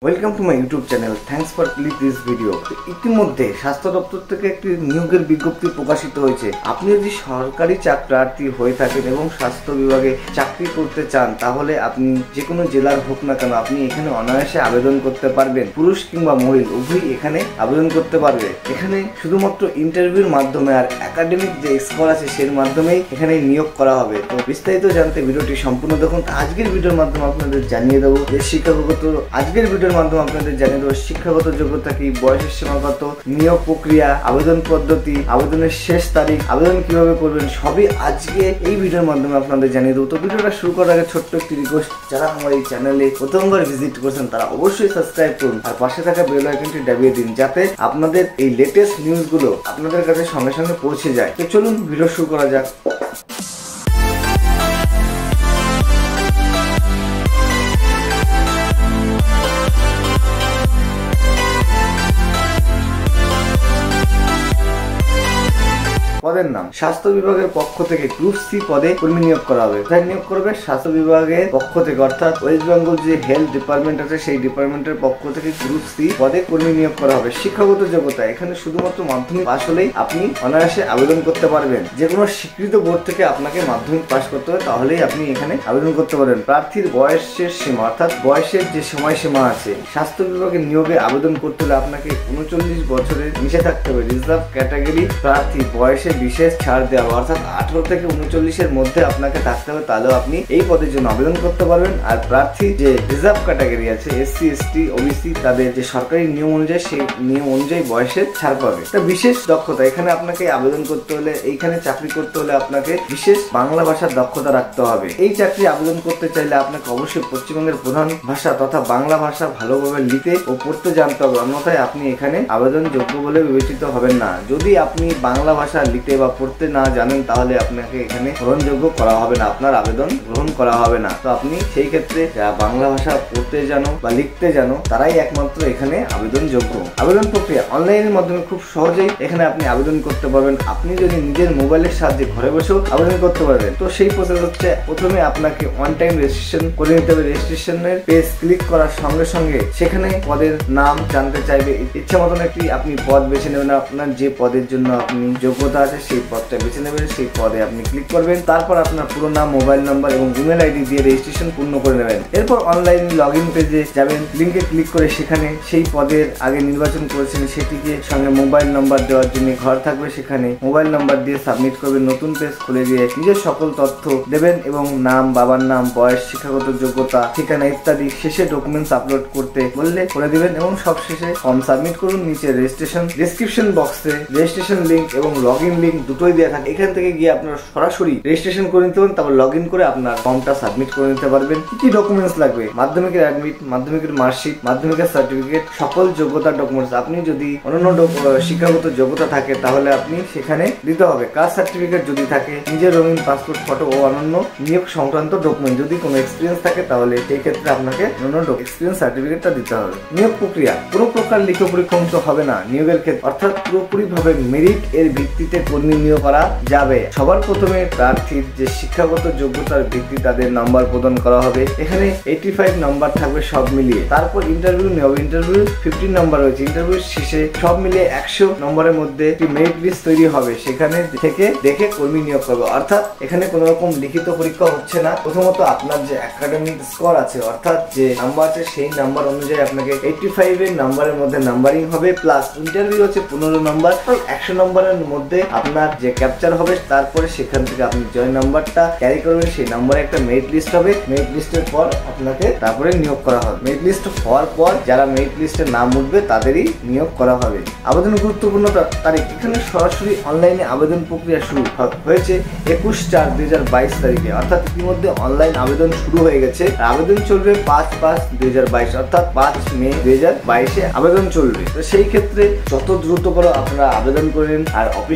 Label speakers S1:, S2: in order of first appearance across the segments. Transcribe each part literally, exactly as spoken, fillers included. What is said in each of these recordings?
S1: Welcome to my YouTube channel. Thanks for click this video. ইতিমধ্যে স্বাস্থ্য দপ্তর থেকে একটি নিয়োগের বিজ্ঞপ্তি প্রকাশিত হয়েছে। আপনি যদি সরকারি চাকরি হয়ে থাকেন এবং স্বাস্থ্য বিভাগে চাকরি করতে চান, তাহলে আপনি যে কোনো জেলার হোক না কেন আপনি এখানে অনায়াসে আবেদন করতে পারবেন। পুরুষ কিংবা মহিলা উভয়ই এখানে আবেদন করতে পারবে। এখানে শুধুমাত্র ইন্টারভিউর মাধ্যমে আর একাডেমিক যে স্কোর আছে সের মাধ্যমেই এখানে নিয়োগ করা হবে। তো বিস্তারিত জানতে ভিডিওটি সম্পূর্ণ দেখুন। আজকের ভিডিওর মাধ্যমে আপনাদের জানিয়ে দেবো যে শিক্ষাগত আজকের ভিডিও মাধ্যমে আপনাদের জানিয়ে দেবো শিক্ষাগত যোগ্যতা কি, বয়সের সীমাগত, নিয়োগ প্রক্রিয়া, আবেদন পদ্ধতি, আবেদনের শেষ তারিখ, আবেদন কিভাবে করবেন, সবই আজকে এই ভিডিওর মাধ্যমে আপনাদের জানিয়ে দেবো। তো ভিডিওটা শুরু করার আগে ছোট্ট একটি রিকোয়েস্ট, যারা আমার এই চ্যানেলে প্রথমবার ভিজিট করছেন তারা অবশ্যই সাবস্ক্রাইব করুন আর পাশে থাকা বেল আইকনটি দাবিয়ে দিন, যাতে আপনাদের এই লেটেস্ট নিউজগুলো আপনাদের কাছে সঙ্গে সঙ্গে পৌঁছে যায়। তো চলুন ভিডিও শুরু করা যাক। পদের নাম, স্বাস্থ্য বিভাগের পক্ষ থেকে গ্রুপ সি পদে কর্মী নিয়োগ করা হবে। কোথায় নিয়োগ করবে? স্বাস্থ্য বিভাগের পক্ষ থেকে, অর্থাৎ ওয়েস্ট বেঙ্গল যে হেলথ ডিপার্টমেন্ট আছে সেই ডিপার্টমেন্টের পক্ষ থেকে গ্রুপ সি পদে কর্মী নিয়োগ করা হবে। শিক্ষাগত যোগ্যতা, এখানে শুধুমাত্র মাধ্যমিক পাস হলেই আপনি অনায়াসে আবেদন করতে পারবেন। যে কোনো স্বীকৃত বোর্ড থেকে আপনাকে মাধ্যমিক পাস করতে হবে, তাহলেই আপনি এখানে আবেদন করতে পারবেন। প্রার্থীর বয়সের সীমা, অর্থাৎ বয়সের যে সময়সীমা আছে, স্বাস্থ্য বিভাগের নিয়োগে আবেদন করতে হলে আপনাকে উনচল্লিশ বছরের নিচে থাকতে হবে। রিজার্ভ ক্যাটাগরি প্রার্থী বয়সে বিশেষ ছাড় দেওয়া, অর্থাৎ আঠারো থেকে উনচল্লিশের মধ্যে আপনাকে থাকতে হবে, তাহলেও আপনি এই পদের জন্য আবেদন করতে পারবেন। আর প্রার্থী যে রিজার্ভ ক্যাটাগরি আছে, এসসি এসটি ওবিসি, তাদের যে সরকারি নিয়ম অনুযায়ী সেই নিয়ম অনুযায়ী বয়সের ছাড় পাবে। তা বিশেষ দক্ষতা, এখানে আপনাকে আবেদন করতে হলে, এইখানে চাকরি করতে হলে আপনাকে বিশেষ বাংলা ভাষার দক্ষতা রাখতে হবে। এই চাকরি আবেদন করতে চাইলে আপনাকে অবশ্যই পশ্চিমবঙ্গের প্রধান ভাষা তথা বাংলা ভাষা ভালোভাবে লিখতে ও পড়তে জানতে হবে, অন্যথায় আপনি এখানে আবেদন যোগ্য বলে বিবেচিত হবেন না। যদি আপনি বাংলা ভাষা লিখতে বা পড়তে না জানেন, তাহলে আপনাকে এখানে গ্রহণযোগ্য করা হবে না, আপনার আবেদন গ্রহণ করা হবে না। তো আপনি সেই ক্ষেত্রে যারা বাংলা ভাষা পড়তে জানো বা লিখতে জানো তারাই একমাত্র এখানে আবেদন যোগ্য। আবেদন প্রক্রিয়া অনলাইনের মাধ্যমে খুব সহজেই এখানে আপনি আবেদন করতে পারবেন। আপনি যদি নিজের মোবাইলের সাহায্যে ঘরে বসেও আবেদন করতে পারবেন। তো সেই প্রসেস হচ্ছে, প্রথমে আপনাকে ওয়ান টাইম রেজিস্ট্রেশন করে নিতে হবে। রেজিস্ট্রেশনের পেজ ক্লিক করার সঙ্গে সঙ্গে সেখানে পদের নাম জানতে চাইবে। ইচ্ছা মতন একটি আপনি পদ বেছে নেবেন। আপনার যে পদের জন্য আপনি যোগ্যতা আছে সেই পদটা বেছে নেবেন, সেই পদে আপনি ক্লিক করবেন। তারপর আপনার পুরো নাম, মোবাইল নাম্বার এবং ইমেল আইডি দিয়ে রেজিস্ট্রেশন পূর্ণ করে নেবেন। এরপর অনলাইন লগ ইন পেজে যাবেন, লিঙ্কে ক্লিক করে সেখানে সেই পদের আগে নির্বাচন করেছেন সেটিকে সঙ্গে মোবাইল নাম্বার দেওয়ার জন্য ঘর থাকবে, সেখানে মোবাইল নাম্বার দিয়ে সাবমিট করবেন। নতুন পেজ খুলে দিয়ে নিজের সকল তথ্য দেবেন এবং নাম, বাবার নাম, বয়স, শিক্ষাগত যোগ্যতা, ঠিকানা ইত্যাদি। শেষে ডকুমেন্টস আপলোড করতে বললে করে দিবেন এবং সব শেষে ফর্ম সাবমিট করুন। নিচে রেজিস্ট্রেশন ডেসক্রিপশন বক্সে রেজিস্ট্রেশন লিঙ্ক এবং লগ ইন লিঙ্ক দুটোই দেওয়া থাকে। এখান থেকে গিয়ে আপনারা সরাসরি রেজিস্ট্রেশন করে নিতে পারেন, তারপর লগ ইন করে আপনার ফর্মটা সাবমিট করে নিতে পারবেন। কি কি ডকুমেন্টস লাগবে? মাধ্যমিকের অ্যাডমিট, মাধ্যমিকের মার্কশিট, মাধ্যমিকের সার্টিফিকেট, সকল যোগ্যতা ডকুমেন্টস। আপনি যদি অন্যান্য শিক্ষাগত যোগ্যতা থাকে তাহলে আপনি সেখানে দিতে হবে। কাস্ট সার্টিফিকেট যদি থাকে, নিজের রঙিন পাসপোর্ট ফটো ও অন্যান্য নিয়োগ সংক্রান্ত ডকুমেন্ট। যদি কোনো এক্সপিরিয়েন্স থাকে তাহলে সেই ক্ষেত্রে আপনাকে অন্যান্য এক্সপিরিয়েন্স সার্টিফিকেটটা দিতে হবে। নিয়োগ প্রক্রিয়া, কোনো প্রকার লিখিত পরীক্ষা অংশ হবে না নিয়োগের ক্ষেত্রে, অর্থাৎ পুরোপুরি ভাবে মেরিট এর ভিত্তিতে কর্মী নিয়োগ করা যাবে। সবার প্রথমে প্রার্থীর যে শিক্ষাগত যোগ্যতার ভিত্তি তাদের নাম্বার প্রদান করা হবে। এখানে এইটি ফাইভ নাম্বার থাকবে সব মিলিয়ে। তারপর ইন্টারভিউ নেওয়া, ইন্টারভিউ ফিফটিন নাম্বার রয়েছে। ইন্টারভিউ শেষে সব মিলিয়ে একশো নম্বরের মধ্যে একটি মেরিট লিস্ট তৈরি হবে, সেখানে থেকে দেখে কর্মী নিয়োগ করবে। অর্থাৎ এখানে কোনো রকম লিখিত পরীক্ষা হচ্ছে না। প্রথমত আপনার যে একাডেমিক স্কোর আছে, অর্থাৎ যে নাম্বার আছে সেই নাম্বার অনুযায়ী আপনাকে এইটি ফাইভ এর নাম্বারের মধ্যে নাম্বারিং হবে, প্লাস ইন্টারভিউ হচ্ছে পনেরো নম্বর। একশো নম্বরের মধ্যে আপনার যে ক্যাপচার হবে, তারপরে সেখান থেকে আপনি যে নাম্বারটা ক্যারি করবেন সেই নাম্বারে একটা মেরিট লিস্ট হবে। মেরিট লিস্টের পর আপনাকে তারপরে নিয়োগ করা হবে। মেরিট লিস্ট হওয়ার পর যারা মেরিট লিস্টের নাম উঠবে তাদেরই নিয়োগ করা হবে। আবেদন গুরুত্বপূর্ণ তারিখ, এখানে সরাসরি অনলাইনে আবেদন প্রক্রিয়া শুরু হয়েছে একুশ চার দুই হাজার বাইশ তারিখে, অর্থাৎ ইতিমধ্যে অনলাইন আবেদন শুরু হয়ে গেছে। আবেদন চলবে পাঁচ পাঁচ দুই হাজার বাইশ, অর্থাৎ পাঁচ মে দুই হাজার বাইশে আবেদন চলবে। তো সেই ক্ষেত্রে যত দ্রুত করে আপনারা আবেদন করেন আর অফিসিয়াল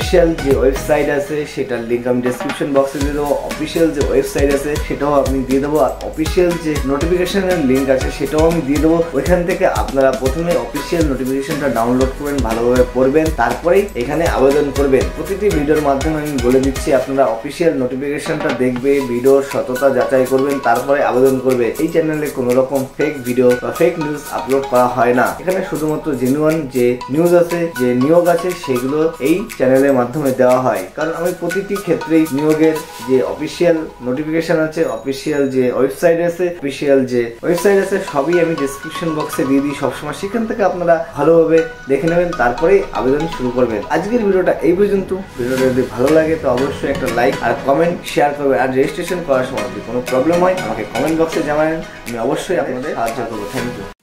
S1: যে ওয়েবসাইট আছে সেটার লিঙ্ক আমি ডেসক্রিপশন বক্সে দিয়ে দেবো, অফিসিয়াল যে ওয়েবসাইট আছে সেটাও আমি দিয়ে দেবো, আর অফিসিয়াল যে নোটিফিকেশনের লিঙ্ক আছে সেটাও আমি দিয়ে দেবো। ওইখান থেকে আপনারা প্রথমে অফিসিয়াল নোটিফিকেশনটা ডাউনলোড করবেন, ভালোভাবে পড়বেন, তারপরেই এখানে আবেদন করবেন। প্রতিটি ভিডিওর মাধ্যমে আমি বলে দিচ্ছি আপনারা অফিসিয়াল নোটিফিকেশনটা দেখবে, ভিডিওর সততা যাচাই করবেন, তারপরে আবেদন করবে। এই চ্যানেলে কোনো রকম ফেক ভিডিও বা ফেক নিউজ আপলোড করা হয় না। এখানে শুধুমাত্র জেনুইন যে নিউজ আছে, যে নিয়োগ আছে, সেগুলো এই চ্যানেলের মাধ্যমে দেওয়া হয়। কারণ আমি প্রতিটি ক্ষেত্রেই নিয়োগের যে অফিসিয়াল নোটিফিকেশন আছে, অফিসিয়াল যে ওয়েবসাইট আছে, অফিসিয়াল যে ওয়েবসাইট আছে সবই আমি ডেসক্রিপশন বক্সে দিয়ে দিই সবসময়। সেখান থেকে আপনারা ভালোভাবে দেখে নেবেন, তারপরেই আবেদন শুরু করবেন। আজকের ভিডিওটা এই পর্যন্ত। ভিডিওটা যদি ভালো লাগে তো অবশ্যই একটা লাইক আর কমেন্ট শেয়ার করবেন। আর রেজিস্ট্রেশন করার সময় যদি কোনো প্রবলেম হয় আমাকে কমেন্ট বক্সে জানাবেন, আমি অবশ্যই আপনাদের সাহায্য করবো। Thank you.